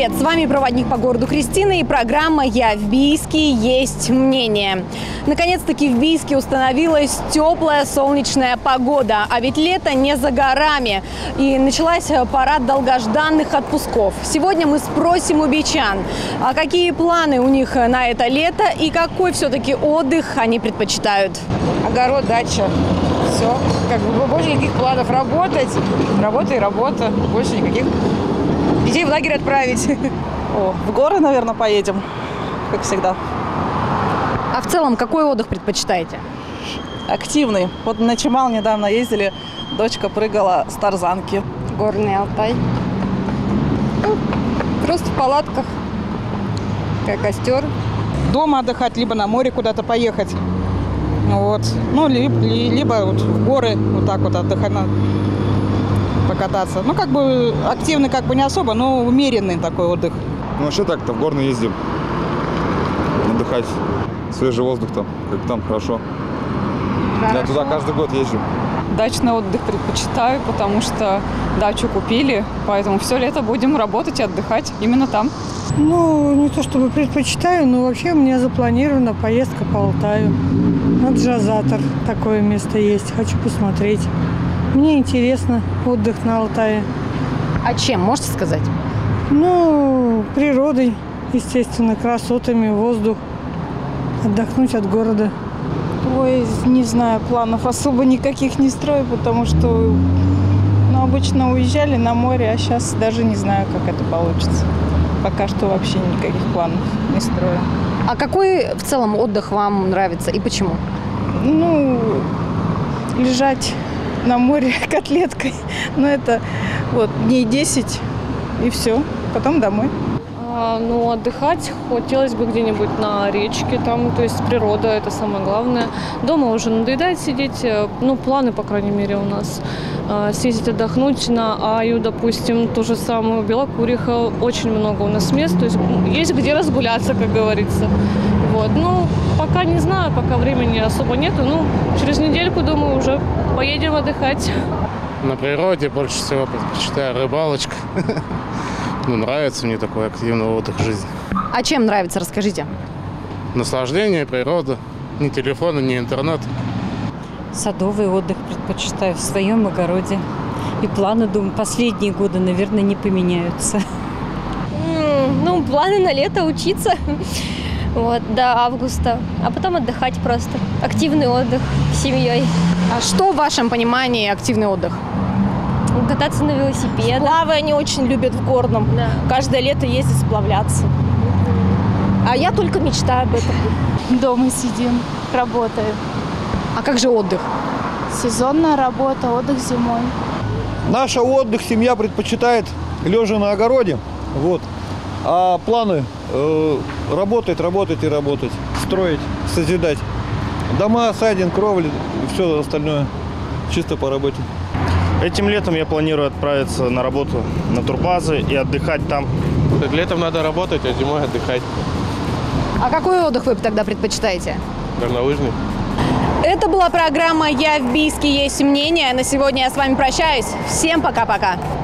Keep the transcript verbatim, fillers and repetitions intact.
Привет, с вами проводник по городу Кристина и программа «Я в Бийске. Есть мнение». Наконец-таки в Бийске установилась теплая солнечная погода, а ведь лето не за горами. И началась пора долгожданных отпусков. Сегодня мы спросим у бичан, а какие планы у них на это лето и какой все-таки отдых они предпочитают. Огород, дача. Все. Как бы больше никаких планов. Работать. Работа и работа. Больше никаких. Детей в лагерь отправить. О, в горы, наверное, поедем, как всегда. А в целом, какой отдых предпочитаете? Активный. Вот на Чимал недавно ездили, дочка прыгала с тарзанки. Горный Алтай. Ну, просто в палатках, как костер. Дома отдыхать, либо на море куда-то поехать. Вот. Ну, либо, либо вот в горы вот так вот отдыхать, покататься. Ну, как бы активный, как бы не особо, но умеренный такой отдых. Ну, вообще так-то в горы ездим. Отдыхать. Свежий воздух там, как там хорошо. Хорошо. Я туда каждый год езжу. Дачный отдых предпочитаю, потому что дачу купили, поэтому все лето будем работать и отдыхать именно там. Ну, не то чтобы предпочитаю, но вообще у меня запланирована поездка по Алтаю. Вот Джазатор, такое место есть, хочу посмотреть. Мне интересно отдых на Алтае. А чем, можете сказать? Ну, природой, естественно, красотами, воздух. Отдохнуть от города. Ой, не знаю, планов особо никаких не строю, потому что ну, обычно уезжали на море, а сейчас даже не знаю, как это получится. Пока что вообще никаких планов не строю. А какой в целом отдых вам нравится и почему? Ну, лежать на море котлеткой, ну это вот дней десять и все, потом домой. А, ну, отдыхать хотелось бы где-нибудь на речке, там, то есть природа, это самое главное. Дома уже надоедает сидеть, ну, планы, по крайней мере, у нас. А, съездить отдохнуть на Аю, допустим, ту же самую, Белокуриха, очень много у нас мест, то есть есть где разгуляться, как говорится. Вот, ну, пока не знаю, пока времени особо нету, ну, через недельку, думаю, уже поедем отдыхать. На природе больше всего предпочитаю рыбалочка. Ну, нравится мне такой активный отдых в жизни. А чем нравится, расскажите. Наслаждение, природа. Ни телефона, ни интернет. Садовый отдых предпочитаю в своем огороде. И планы, думаю, последние годы, наверное, не поменяются. Ну, планы на лето учиться. Вот, до августа. А потом отдыхать просто. Активный отдых с семьей. А что в вашем понимании активный отдых? Кататься на велосипедах. Сплавы они очень любят в горном. Да. Каждое лето ездят сплавляться. А я только мечтаю об этом. Дома сидим, работаем. А как же отдых? Сезонная работа, отдых зимой. Наш отдых семья предпочитает лежа на огороде. Вот. А планы э, работать, работать и работать. Строить, созидать. Дома, сайдинг, кровли и все остальное. Чисто по работе. Этим летом я планирую отправиться на работу на турбазы и отдыхать там. Летом надо работать, а зимой отдыхать. А какой отдых вы тогда предпочитаете? Горнолыжный. Это была программа «Я в Бийске. Есть мнение». На сегодня я с вами прощаюсь. Всем пока-пока.